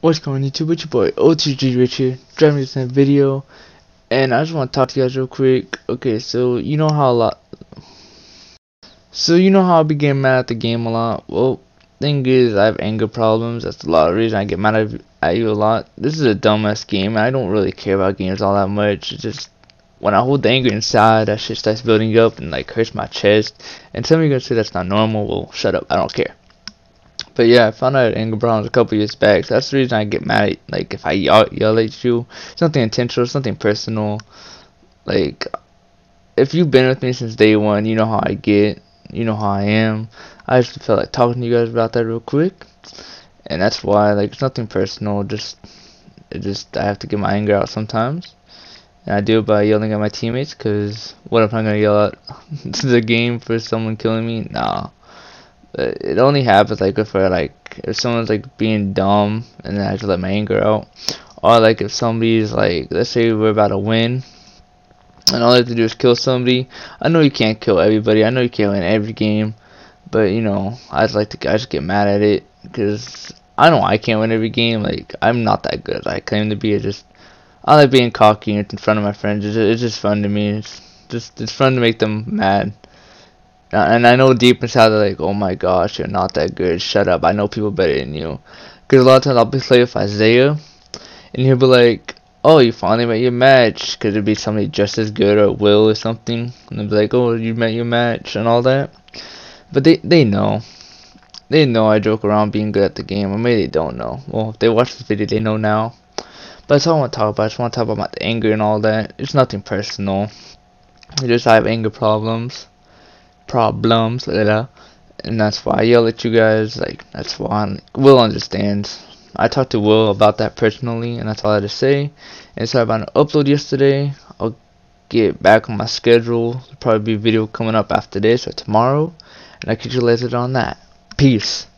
What's going on YouTube? It's your boy OTG Rich here, driving this video, and I just want to talk to you guys real quick. Okay, so you know how I be getting mad at the game a lot. Well, thing is, I have anger problems. That's a lot of reason I get mad at you a lot. This is a dumbass game. I don't really care about games all that much. It's just when I hold the anger inside, that shit starts building up and like hurts my chest. And some of you gonna say that's not normal. Well, shut up. I don't care. But yeah, I found out anger problems a couple years back. So that's the reason I get mad at, like, if I yell at you, something intentional, something personal. Like, if you've been with me since day one, you know how I get, you know how I am. I just felt like talking to you guys about that real quick, and that's why, like, it's nothing personal. I have to get my anger out sometimes, and I do it by yelling at my teammates. Cause what if I'm gonna yell at the game for someone killing me? Nah. It only happens like if someone's like being dumb and then I have to let my anger out, or like if somebody's like, let's say we're about to win and all I have to do is kill somebody. I know you can't kill everybody, I know you can't win every game, but you know, I just get mad at it because I know I can't win every game. Like, I'm not that good as I claim to be. I like being cocky in front of my friends. It's just fun to me. It's fun to make them mad. And I know deep inside they're like, oh my gosh, you're not that good, shut up, I know people better than you. Because a lot of times I'll be playing with Isaiah, and he'll be like, oh, you finally met your match, because it'd be somebody just as good, or Will or something, and they'll be like, oh, you met your match, and all that. But they know. They know I joke around being good at the game, or maybe they don't know. Well, if they watch this video, they know now. But that's all I want to talk about. I just want to talk about the anger and all that. It's nothing personal. It's just I have anger problems, and that's why I yell at you guys. Like, that's why Will understands. I talked to Will about that personally, and that's all I had to say. And sorry about an upload yesterday. I'll get back on my schedule. There'll probably be a video coming up after this or tomorrow, and I'll catch you later on that. Peace.